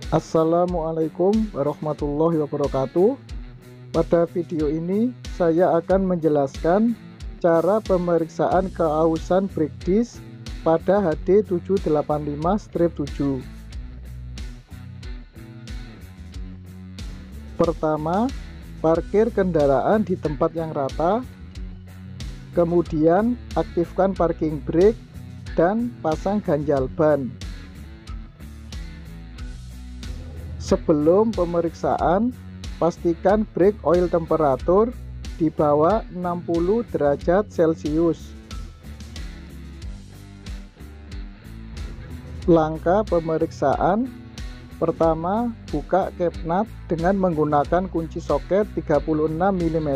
Assalamualaikum warahmatullahi wabarakatuh. Pada video ini saya akan menjelaskan cara pemeriksaan keausan brake disc pada HD 785-7. Pertama, parkir kendaraan di tempat yang rata. Kemudian aktifkan parking brake dan pasang ganjal ban. Sebelum pemeriksaan, pastikan brake oil temperatur di bawah 60 derajat Celcius. Langkah pemeriksaan: pertama, buka cap nut dengan menggunakan kunci soket 36 mm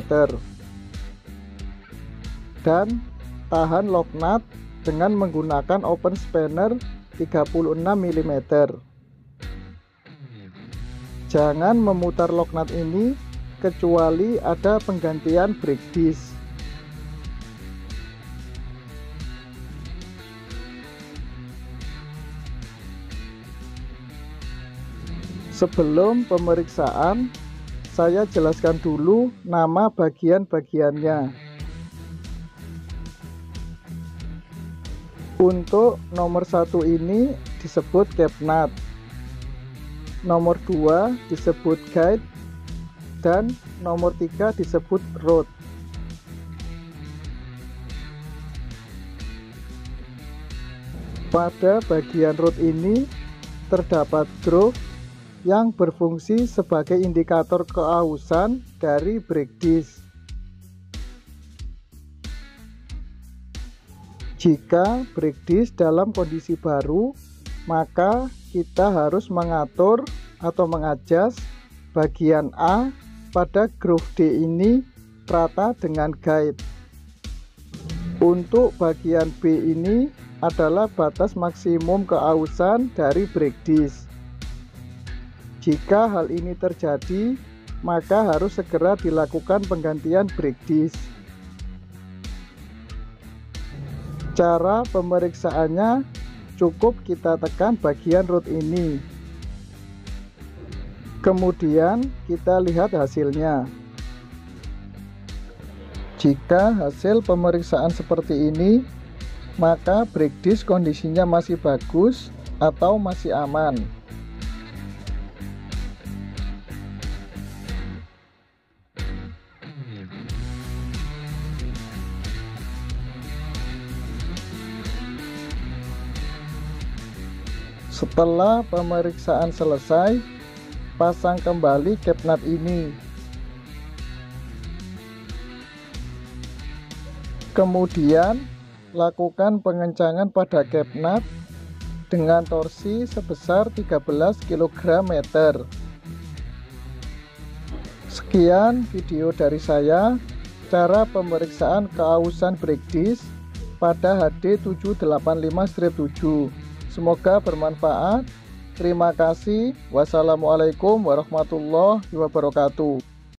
dan tahan lock nut dengan menggunakan open spanner 36 mm. Jangan memutar lock nut ini kecuali ada penggantian brake disc. Sebelum pemeriksaan, saya jelaskan dulu nama bagian-bagiannya. Untuk nomor 1 ini disebut cap nut, nomor 2 disebut guide, dan nomor 3 disebut rod. Pada bagian rod ini terdapat groove yang berfungsi sebagai indikator keausan dari brake disc. Jika brake disc dalam kondisi baru, maka kita harus mengatur atau mengadjust bagian A pada groove D ini rata dengan guide. Untuk bagian B ini adalah batas maksimum keausan dari brake disc. Jika hal ini terjadi, maka harus segera dilakukan penggantian brake disc. Cara pemeriksaannya cukup kita tekan bagian rod ini. Kemudian kita lihat hasilnya. Jika hasil pemeriksaan seperti ini, maka brake disc kondisinya masih bagus atau masih aman. Setelah pemeriksaan selesai, pasang kembali cap nut ini. Kemudian lakukan pengencangan pada cap nut dengan torsi sebesar 13 kg/meter. Sekian video dari saya, cara pemeriksaan keausan brake disc pada HD 785-7. Semoga bermanfaat. Terima kasih. Wassalamualaikum warahmatullahi wabarakatuh.